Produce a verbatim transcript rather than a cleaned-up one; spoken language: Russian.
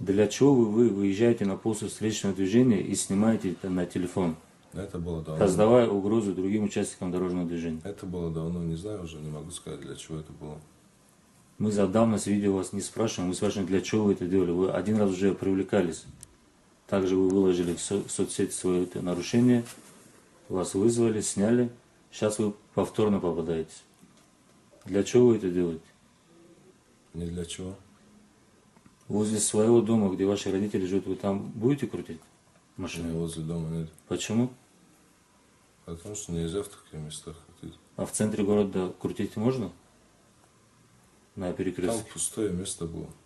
Для чего вы, вы выезжаете на полосу встречного движения и снимаете это на телефон, Это было давно. создавая угрозу другим участникам дорожного движения? Это было давно, не знаю уже, не могу сказать, для чего это было. Мы за давность видео вас не спрашиваем, мы спрашиваем, для чего вы это делали. Вы один раз уже привлекались. Также вы выложили в, со в соцсети свое это нарушение, вас вызвали, сняли, сейчас вы повторно попадаете. Для чего вы это делаете? Не для чего. Возле своего дома, где ваши родители живут, вы там будете крутить машину? Не возле дома нет. Почему? Потому что нельзя в таких местах крутить. А в центре города крутить можно? На перекрестке? Там пустое место было.